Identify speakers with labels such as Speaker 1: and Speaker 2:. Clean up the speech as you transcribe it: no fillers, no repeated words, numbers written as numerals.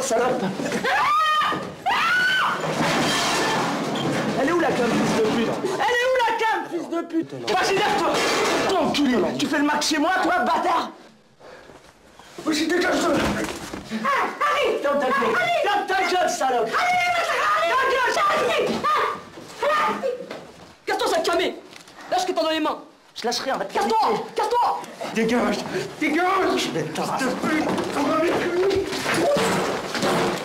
Speaker 1: salope. Elle est où la cam, fils de pute? Elle est où la cam, fils de pute? Vas-y, lève-toi. Toi, enculé. Tu fais le max chez moi, toi, bâtard. Vas-y, dégage-toi. Allez. Ferme ta gueule. Ferme ta gueule, salope. Allez.
Speaker 2: Casse-toi, sale camé. Lâche ce que t'as dans les mains.
Speaker 1: Je lâche rien, va te
Speaker 2: Casse-toi. Casse-toi.
Speaker 1: Dégage. Je vais te